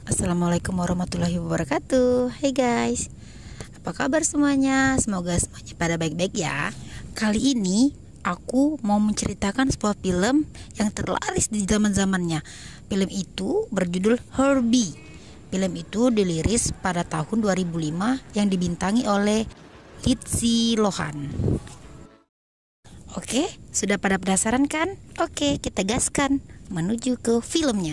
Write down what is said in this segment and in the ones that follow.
Assalamualaikum warahmatullahi wabarakatuh. Hai guys, apa kabar semuanya? Semoga semuanya pada baik-baik ya. Kali ini aku mau menceritakan sebuah film yang terlaris di zaman-zamannya. Film itu berjudul Herbie. Film itu dirilis pada tahun 2005 yang dibintangi oleh Lindsay Lohan. Oke, sudah pada penasaran kan? Oke, kita gaskan menuju ke filmnya.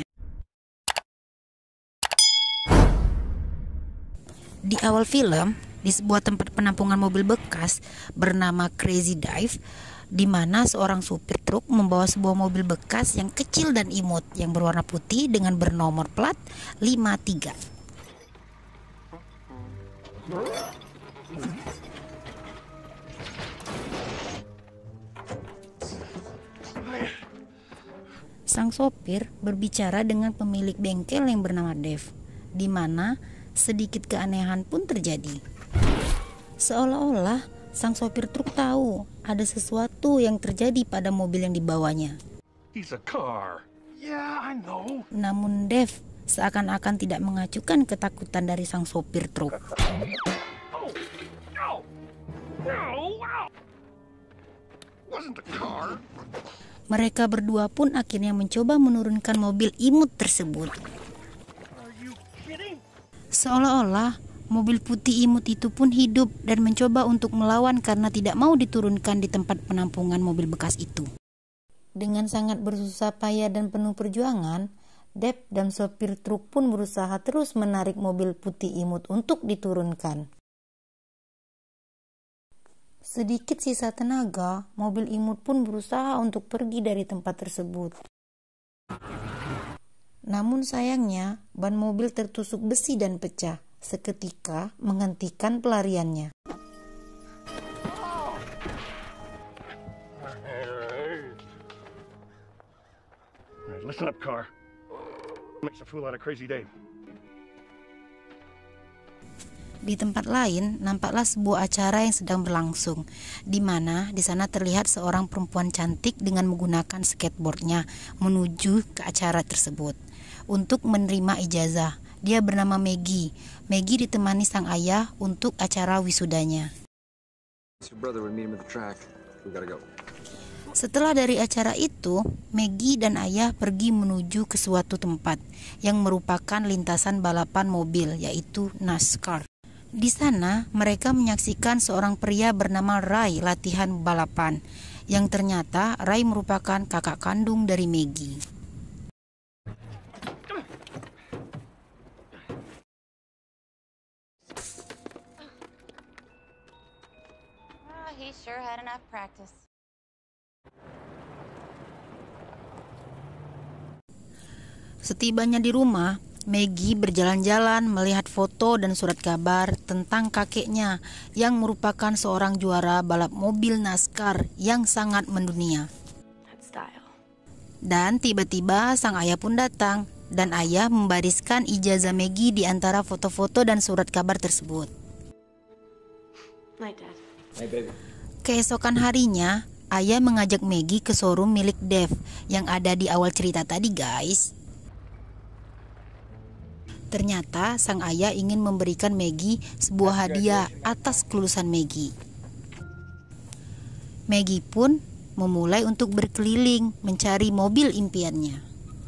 Di awal film, di sebuah tempat penampungan mobil bekas bernama Crazy Dive, di mana seorang supir truk membawa sebuah mobil bekas yang kecil dan imut yang berwarna putih dengan bernomor plat 53. Sang sopir berbicara dengan pemilik bengkel yang bernama Dave, di mana sedikit keanehan pun terjadi. Seolah-olah sang sopir truk tahu ada sesuatu yang terjadi pada mobil yang dibawanya. He's a car. Yeah, I know. Namun Dave seakan-akan tidak mengacuhkan ketakutan dari sang sopir truk. Oh, no, no, wasn't the car. Mereka berdua pun akhirnya mencoba menurunkan mobil imut tersebut. Are you kidding? Seolah-olah mobil putih imut itu pun hidup dan mencoba untuk melawan karena tidak mau diturunkan di tempat penampungan mobil bekas itu. Dengan sangat bersusah payah dan penuh perjuangan, Dave dan sopir truk pun berusaha terus menarik mobil putih imut untuk diturunkan. Sedikit sisa tenaga, mobil imut pun berusaha untuk pergi dari tempat tersebut. Namun sayangnya, ban mobil tertusuk besi dan pecah, seketika menghentikan pelariannya. All right, listen up, car. Makes a fool out of Crazy Dave. Di tempat lain, nampaklah sebuah acara yang sedang berlangsung, di mana di sana terlihat seorang perempuan cantik dengan menggunakan skateboardnya menuju ke acara tersebut untuk menerima ijazah. Dia bernama Maggie. Maggie ditemani sang ayah untuk acara wisudanya. Setelah dari acara itu, Maggie dan ayah pergi menuju ke suatu tempat yang merupakan lintasan balapan mobil, yaitu NASCAR. Di sana, mereka menyaksikan seorang pria bernama Ray latihan balapan, yang ternyata Ray merupakan kakak kandung dari Maggie. He sure had enough practice. Setibanya di rumah, Maggie berjalan-jalan melihat foto dan surat kabar tentang kakeknya yang merupakan seorang juara balap mobil NASCAR yang sangat mendunia. Dan tiba-tiba sang ayah pun datang dan ayah membariskan ijazah Maggie di antara foto-foto dan surat kabar tersebut. Keesokan harinya, ayah mengajak Maggie ke showroom milik Dave yang ada di awal cerita tadi, guys. Ternyata sang ayah ingin memberikan Maggie sebuah hadiah atas kelulusan Maggie. Maggie pun memulai untuk berkeliling mencari mobil impiannya.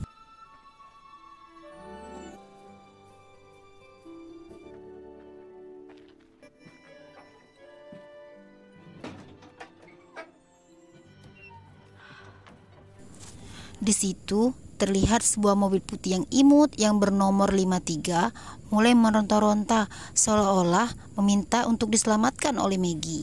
Di situ terlihat sebuah mobil putih yang imut yang bernomor 53 mulai meronta-ronta seolah-olah meminta untuk diselamatkan oleh Maggie.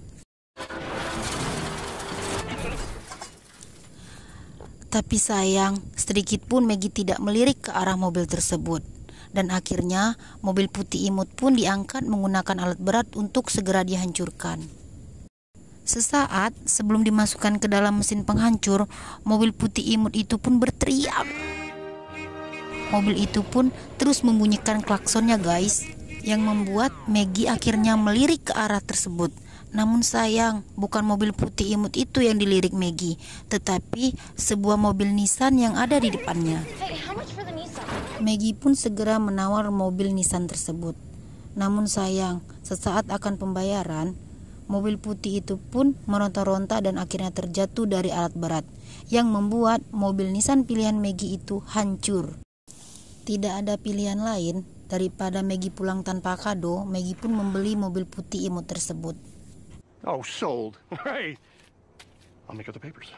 Tapi sayang, sedikit pun Maggie tidak melirik ke arah mobil tersebut. Dan akhirnya mobil putih imut pun diangkat menggunakan alat berat untuk segera dihancurkan. Sesaat sebelum dimasukkan ke dalam mesin penghancur, mobil putih imut itu pun berteriak. Mobil itu pun terus membunyikan klaksonnya, guys, yang membuat Maggie akhirnya melirik ke arah tersebut. Namun sayang, bukan mobil putih imut itu yang dilirik Maggie, tetapi sebuah mobil Nissan yang ada di depannya. Hey, how much for the Nissan? Maggie pun segera menawar mobil Nissan tersebut. Namun sayang, sesaat akan pembayaran, mobil putih itu pun meronta-ronta dan akhirnya terjatuh dari alat berat, yang membuat mobil Nissan pilihan Maggie itu hancur. Tidak ada pilihan lain daripada Maggie pulang tanpa kado. Maggie pun membeli mobil putih imut tersebut. Oh, sold. Hey, I'll make out the papers.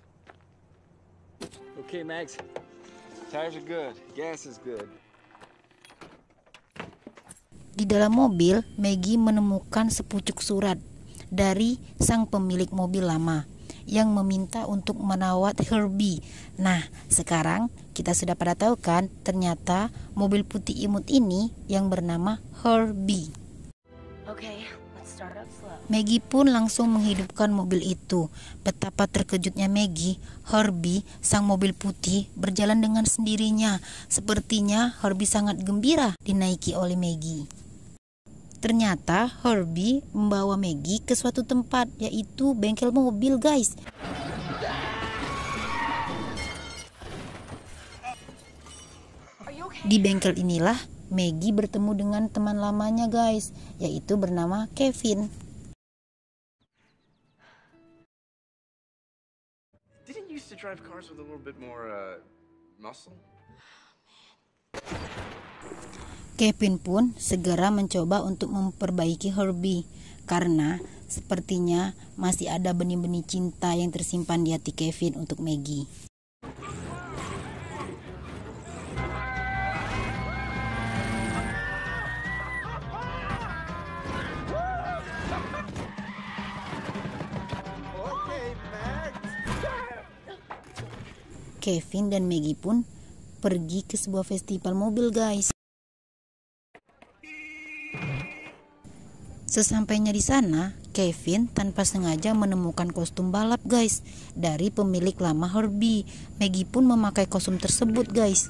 Okay, Max. Tires are good. Gas is good. Di dalam mobil, Maggie menemukan sepucuk surat dari sang pemilik mobil lama yang meminta untuk merawat Herbie. Nah, sekarang kita sudah pada tahu kan, ternyata mobil putih imut ini yang bernama Herbie. Okay, let's start up slow. Maggie pun langsung menghidupkan mobil itu. Betapa terkejutnya Maggie, Herbie, sang mobil putih, berjalan dengan sendirinya. Sepertinya Herbie sangat gembira dinaiki oleh Maggie. Ternyata Herbie membawa Maggie ke suatu tempat, yaitu bengkel mobil, guys. Di bengkel inilah Maggie bertemu dengan teman lamanya, guys, yaitu bernama Kevin. Didn't you used to drive cars with a little bit more muscle? Kevin pun segera mencoba untuk memperbaiki Herbie, karena sepertinya masih ada benih-benih cinta yang tersimpan di hati Kevin untuk Maggie. Kevin dan Maggie pun pergi ke sebuah festival mobil, guys. Sesampainya di sana, Kevin tanpa sengaja menemukan kostum balap, guys, dari pemilik lama Herbie. Maggie pun memakai kostum tersebut, guys.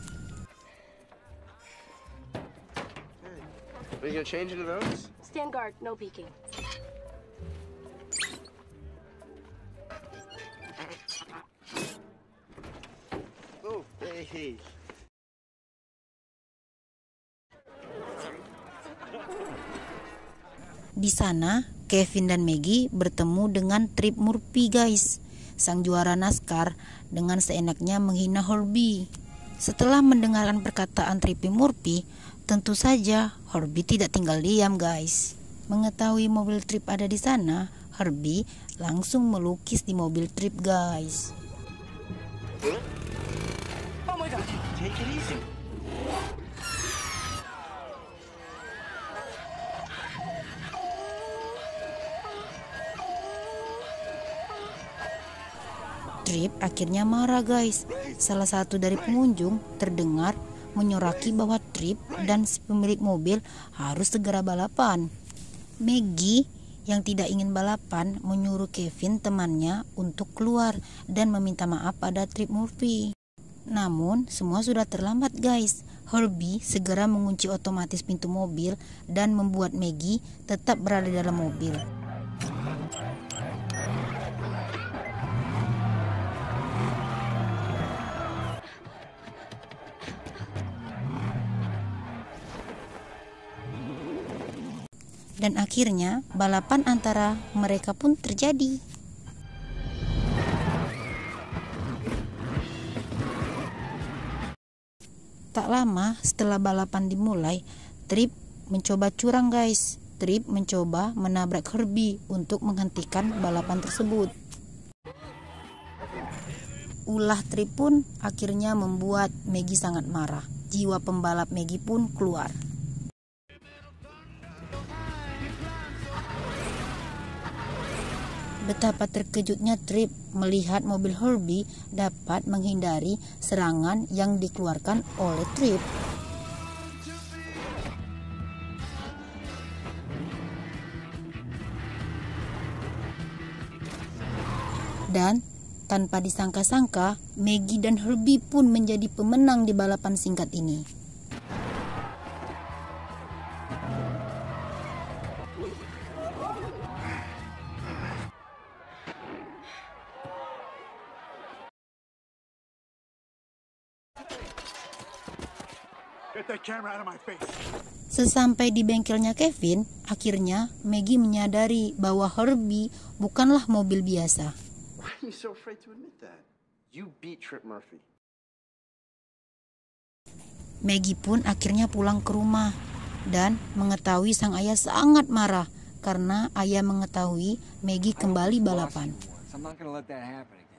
Are you gonna change into those? Stand guard, no peeking. Oh, hey. Di sana, Kevin dan Maggie bertemu dengan Trip Murphy, guys, sang juara NASCAR, dengan seenaknya menghina Herbie. Setelah mendengarkan perkataan Trip Murphy, tentu saja Herbie tidak tinggal diam, guys. Mengetahui mobil Trip ada di sana, Herbie langsung melukis di mobil Trip, guys. Oh my God, take it easy. Trip akhirnya marah, guys. Salah satu dari pengunjung terdengar menyoraki bahwa Trip dan si pemilik mobil harus segera balapan. Maggie yang tidak ingin balapan menyuruh Kevin temannya untuk keluar dan meminta maaf pada Trip Murphy. Namun semua sudah terlambat, guys. Herbie segera mengunci otomatis pintu mobil dan membuat Maggie tetap berada dalam mobil. Dan akhirnya balapan antara mereka pun terjadi. Tak lama setelah balapan dimulai, Trip mencoba curang, guys. Trip mencoba menabrak Herbie untuk menghentikan balapan tersebut. Ulah Trip pun akhirnya membuat Maggie sangat marah. Jiwa pembalap Maggie pun keluar. Betapa terkejutnya Trip melihat mobil Herbie dapat menghindari serangan yang dikeluarkan oleh Trip. Dan tanpa disangka-sangka, Maggie dan Herbie pun menjadi pemenang di balapan singkat ini. Get that camera out of my face. Sesampai di bengkelnya Kevin, akhirnya Maggie menyadari bahwa Herbie bukanlah mobil biasa. Why are you so afraid to admit that? You beat Trip Murphy. Maggie pun akhirnya pulang ke rumah dan mengetahui sang ayah sangat marah karena ayah mengetahui Maggie kembali balapan. I'm not gonna let that happen again.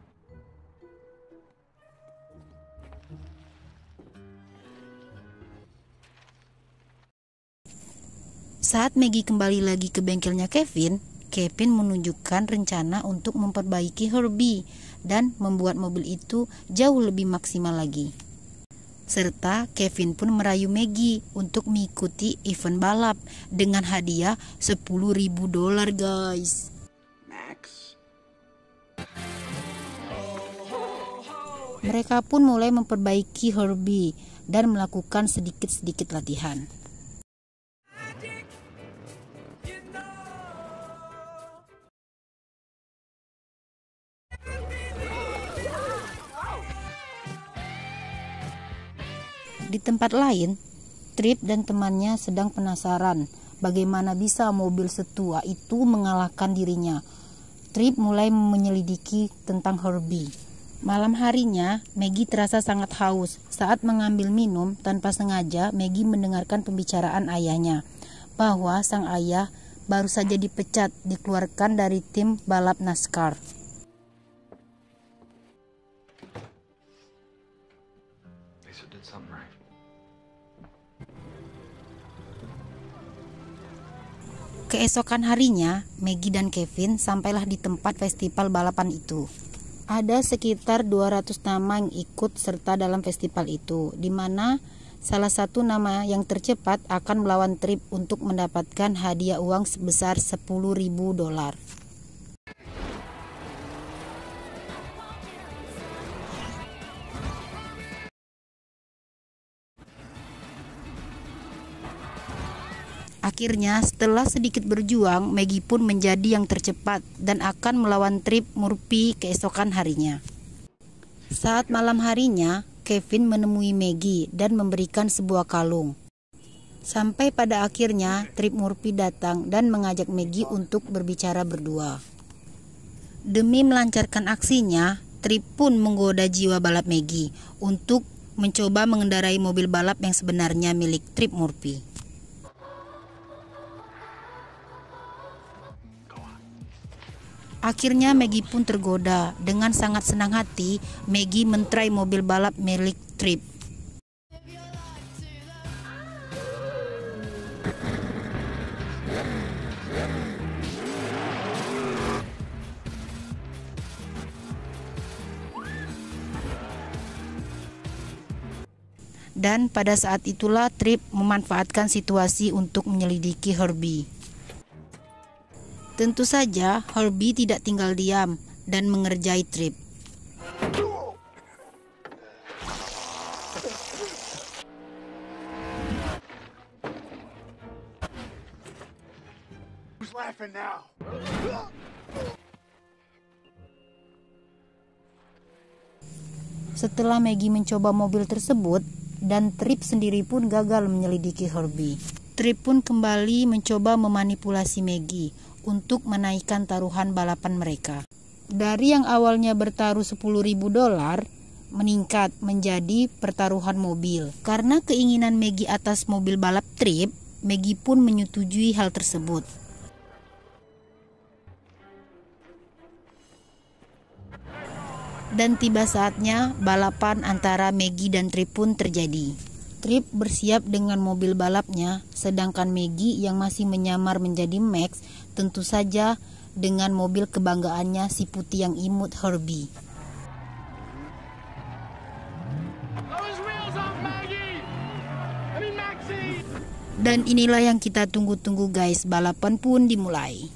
Saat Maggie kembali lagi ke bengkelnya Kevin, Kevin menunjukkan rencana untuk memperbaiki Herbie dan membuat mobil itu jauh lebih maksimal lagi. Serta Kevin pun merayu Maggie untuk mengikuti event balap dengan hadiah $10.000 guys. Max? Mereka pun mulai memperbaiki Herbie dan melakukan sedikit-sedikit latihan. Di tempat lain, Trip dan temannya sedang penasaran bagaimana bisa mobil setua itu mengalahkan dirinya. Trip mulai menyelidiki tentang Herbie. Malam harinya, Maggie terasa sangat haus. Saat mengambil minum, tanpa sengaja Maggie mendengarkan pembicaraan ayahnya bahwa sang ayah baru saja dipecat, dikeluarkan dari tim balap NASCAR. Lisa did something right. Keesokan harinya, Maggie dan Kevin sampailah di tempat festival balapan itu. Ada sekitar 200 nama yang ikut serta dalam festival itu, di mana salah satu nama yang tercepat akan melawan Trip untuk mendapatkan hadiah uang sebesar $10.000. Akhirnya, setelah sedikit berjuang, Maggie pun menjadi yang tercepat dan akan melawan Trip Murphy keesokan harinya. Saat malam harinya, Kevin menemui Maggie dan memberikan sebuah kalung. Sampai pada akhirnya, Trip Murphy datang dan mengajak Maggie untuk berbicara berdua. Demi melancarkan aksinya, Trip pun menggoda jiwa balap Maggie untuk mencoba mengendarai mobil balap yang sebenarnya milik Trip Murphy. Akhirnya Maggie pun tergoda. Dengan sangat senang hati, Maggie mentrai mobil balap milik Trip. Dan pada saat itulah Trip memanfaatkan situasi untuk menyelidiki Herbie. Tentu saja Herbie tidak tinggal diam dan mengerjai Trip. Who's laughing now? Setelah Maggie mencoba mobil tersebut dan Trip sendiri pun gagal menyelidiki Herbie, Trip pun kembali mencoba memanipulasi Maggie untuk menaikkan taruhan balapan mereka. Dari yang awalnya bertaruh $10.000 meningkat menjadi pertaruhan mobil. Karena keinginan Maggie atas mobil balap Trip, Maggie pun menyetujui hal tersebut. Dan tiba saatnya balapan antara Maggie dan Trip pun terjadi. Trip bersiap dengan mobil balapnya, sedangkan Maggie yang masih menyamar menjadi Max tentu saja dengan mobil kebanggaannya si putih yang imut Herbie. Dan inilah yang kita tunggu-tunggu guys, balapan pun dimulai.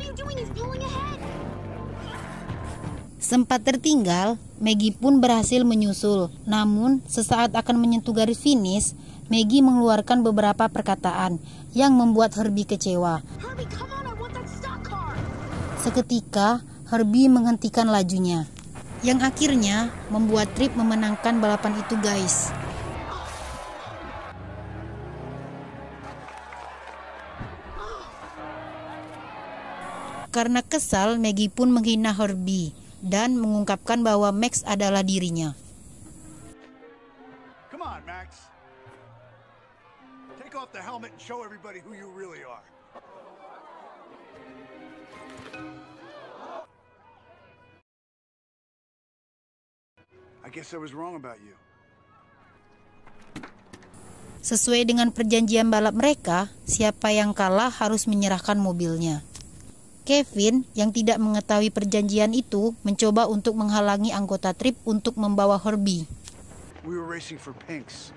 you doing? He's pulling ahead. Sempat tertinggal, Maggie pun berhasil menyusul. Namun, sesaat akan menyentuh garis finish, Maggie mengeluarkan beberapa perkataan yang membuat Herbie kecewa. Herbie, come on, I want that stock car. Seketika, Herbie menghentikan lajunya, yang akhirnya membuat Trip memenangkan balapan itu, guys. Karena kesal, Maggie pun menghina Herbie dan mengungkapkan bahwa Max adalah dirinya. Come on, Max. Take off the helmet and show everybody who you really are. I guess I was wrong about you. Sesuai dengan perjanjian balap mereka, siapa yang kalah harus menyerahkan mobilnya. Kevin yang tidak mengetahui perjanjian itu mencoba untuk menghalangi anggota Trip untuk membawa Herbie. We were racing for pinks.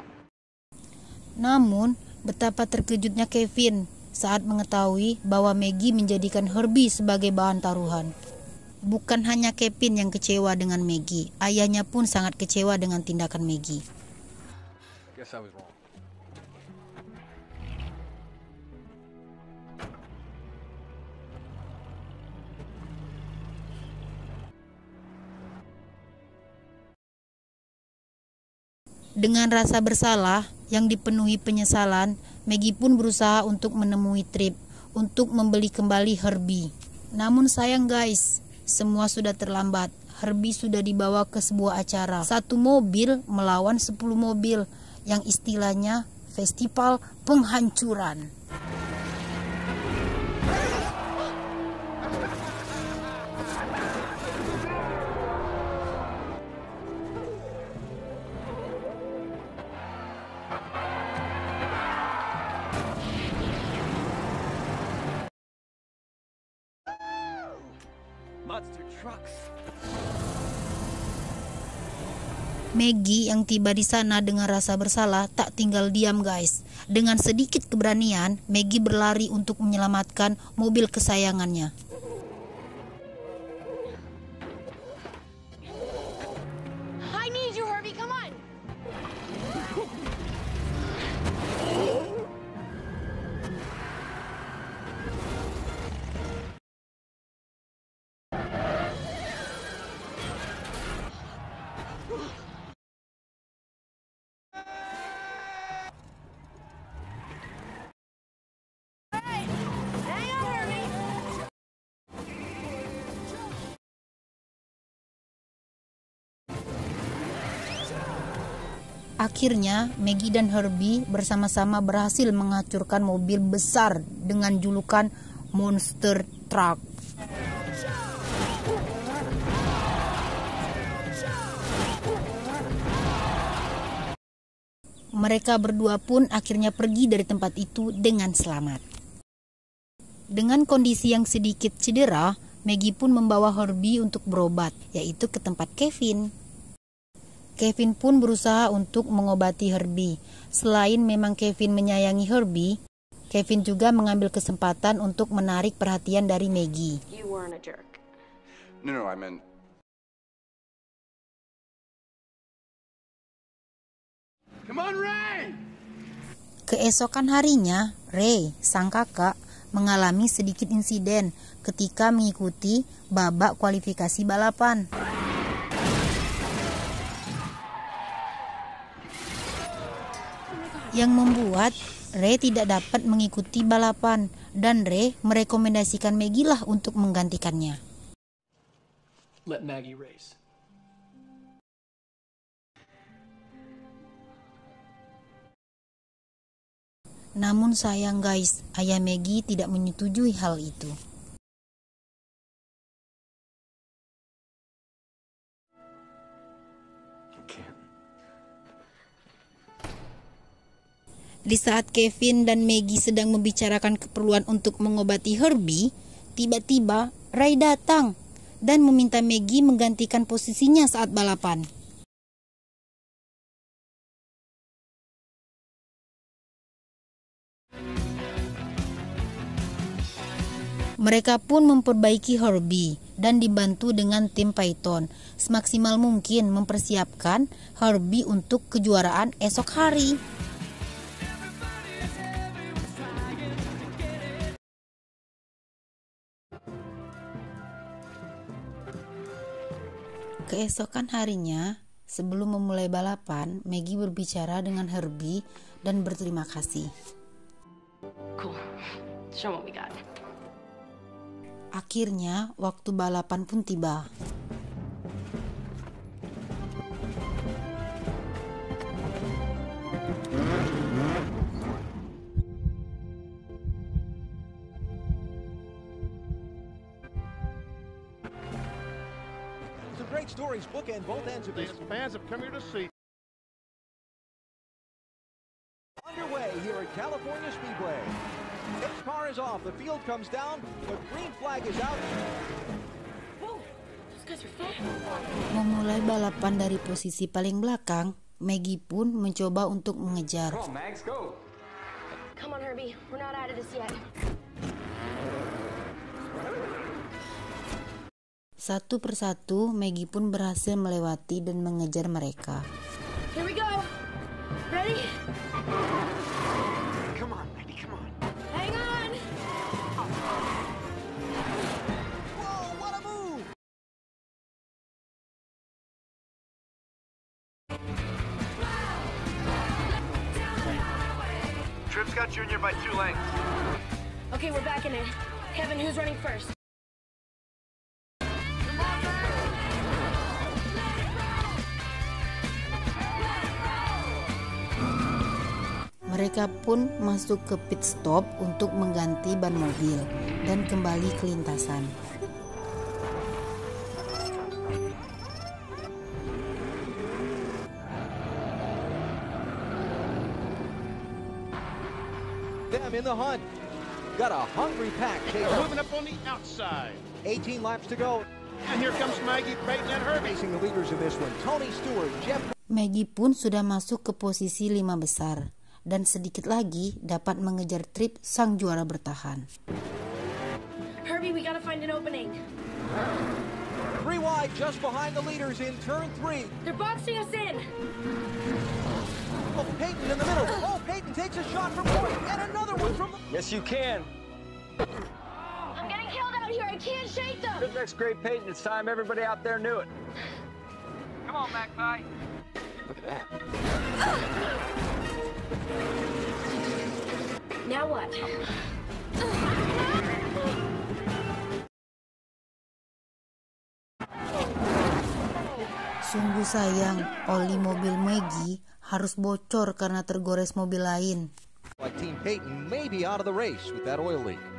Namun, betapa terkejutnya Kevin saat mengetahui bahwa Maggie menjadikan Herbie sebagai bahan taruhan. Bukan hanya Kevin yang kecewa dengan Maggie, ayahnya pun sangat kecewa dengan tindakan Maggie. Guess I was wrong. Dengan rasa bersalah yang dipenuhi penyesalan, Maggie pun berusaha untuk menemui Trip untuk membeli kembali Herbie. Namun sayang guys, semua sudah terlambat. Herbie sudah dibawa ke sebuah acara. Satu mobil melawan 10 mobil yang istilahnya festival penghancuran. Monster trucks. Maggie yang tiba di sana dengan rasa bersalah tak tinggal diam guys. Dengan sedikit keberanian, Maggie berlari untuk menyelamatkan mobil kesayangannya. I need you, Herbie, come on. Akhirnya, Maggie dan Herbie bersama-sama berhasil menghancurkan mobil besar dengan julukan Monster Truck. Mereka berdua pun akhirnya pergi dari tempat itu dengan selamat. Dengan kondisi yang sedikit cedera, Maggie pun membawa Herbie untuk berobat, yaitu ke tempat Kevin. Kevin pun berusaha untuk mengobati Herbie. Selain memang Kevin menyayangi Herbie, Kevin juga mengambil kesempatan untuk menarik perhatian dari Maggie. You weren't a jerk. No, I meant. Come on, Ray! Keesokan harinya, Ray, sang kakak, mengalami sedikit insiden ketika mengikuti babak kualifikasi balapan. Yang membuat Ray tidak dapat mengikuti balapan dan Ray merekomendasikan Maggie lah untuk menggantikannya. Let Maggie race. Namun sayang guys, ayah Maggie tidak menyetujui hal itu. Di saat Kevin dan Maggie sedang membicarakan keperluan untuk mengobati Herbie, tiba-tiba Ray datang dan meminta Maggie menggantikan posisinya saat balapan. Mereka pun memperbaiki Herbie dan dibantu dengan tim Python semaksimal mungkin mempersiapkan Herbie untuk kejuaraan esok hari. Keesokan harinya, sebelum memulai balapan, Maggie berbicara dengan Herbie dan berterima kasih. Cool. Show what we got. Akhirnya, waktu balapan pun tiba. Some great stories bookend both ends of this. Fans have come here to see. Underway here at California Speedway. Next car is off. The field comes down. The green flag is out. Whoa, those guys are fast. Memulai balapan dari posisi paling belakang, Maggie pun mencoba untuk mengejar. Come on, Mags, go. Come on, Herbie. We're not out of this yet. Satu persatu, Maggie pun berhasil melewati dan mengejar mereka. Here we go. Ready? Come on, Maggie, come on. Hang on. Whoa, what a move! Tripp's got Junior by 2 lengths. Okay, we're back in it. Kevin, who's running first? Mereka pun masuk ke pit stop untuk mengganti ban mobil dan kembali ke lintasan. Them in the hunt. Got a hungry pack. Moving up on the outside. 18 laps to go. And here comes Maggie, Peyton, and Herbie. Facing the leaders in this one. Tony Stewart, Jeff. Maggie pun sudah masuk ke posisi 5 besar dan sedikit lagi dapat mengejar Tripp sang juara bertahan. Herbie, we gotta find an opening. 3 wide just behind the leaders in turn 3. They're boxing us in. Oh, Peyton in the middle. Oh, Peyton takes a shot from point. And another one from the... Yes, you can. I'm getting killed out here. I can't shake them. Good next great Peyton. It's time everybody out there knew it. Come on, Magpie. Look at that. Now what? Sungguh sayang, oli mobil Maggie harus bocor karena tergores mobil lain. Like Team Peyton may be out of the race with that oil leak.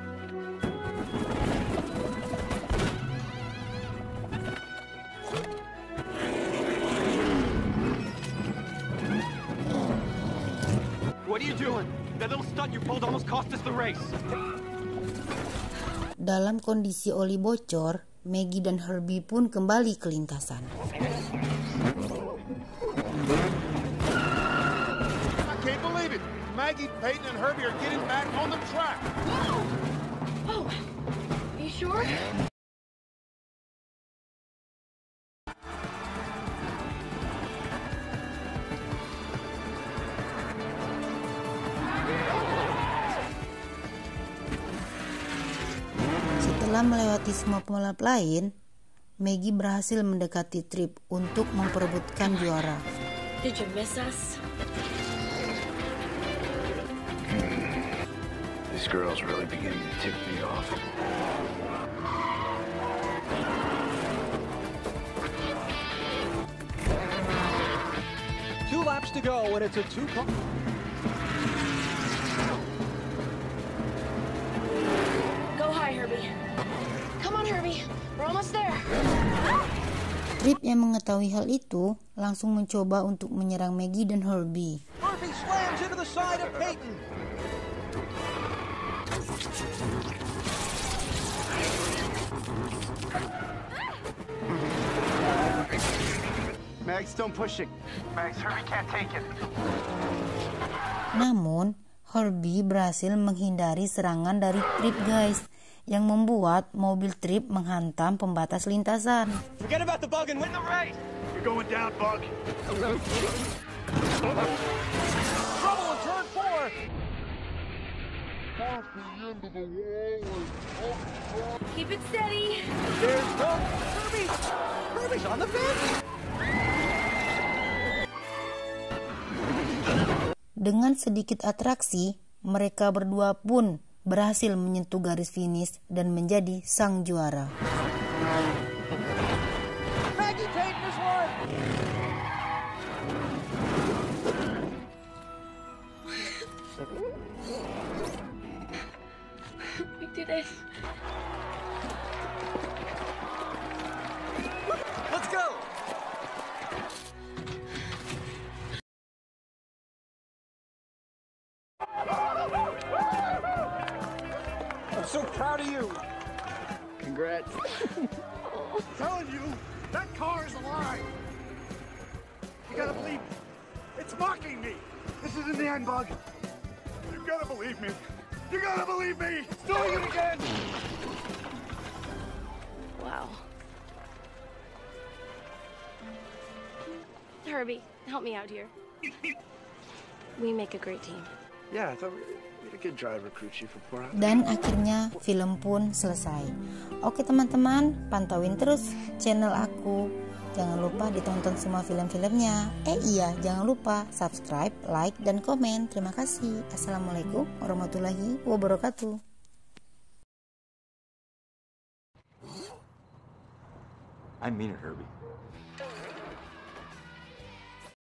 What are you doing? That little stunt you pulled almost cost us the race. Dalam kondisi oli bocor, Maggie dan Herbie pun kembali ke lintasan. I can't believe it. Maggie, Peyton, and Herbie are getting back on the track. Oh, are you sure? Setelah melewati semua pembalap lain, Maggie berhasil mendekati Tripp untuk memperebutkan juara. Did you miss us? This girl's really beginning to tick me off. Two laps to go, and it's a 2-car. Go high, Herbie. Come on, Herbie. We're almost there. Tripp yang mengetahui hal itu langsung mencoba untuk menyerang Maggie dan Herbie. Murphy slams into the side of Peyton. Mags, don't push it. Mags, Herbie can't take it. Namun, Herbie berhasil menghindari serangan dari Tripp, guys, yang membuat mobil trip menghantam pembatas lintasan. Forget about the bug and win the race. You're going down, Bug. Trouble in turn 4. Keep it steady. There's no Herbie. Herbie's on the fence. Dengan sedikit atraksi, mereka berdua pun berhasil menyentuh garis finish dan menjadi sang juara. Maggie take this one. We did it. Let's go. I'm so proud of you. Congrats. I'm telling you, that car is alive. You gotta believe me. It's mocking me. This isn't the end, Bug. You gotta believe me. You gotta believe me. It's doing it again. Wow. Herbie, help me out here. We make a great team. Yeah, I thought we had a good driver crew chief report. Dan akhirnya film pun selesai. Oke teman-teman, pantauin terus channel aku. Jangan lupa ditonton semua film-filmnya. Iya, jangan lupa subscribe, like, dan komen. Terima kasih. Assalamualaikum warahmatullahi wabarakatuh. I mean it, Herbie.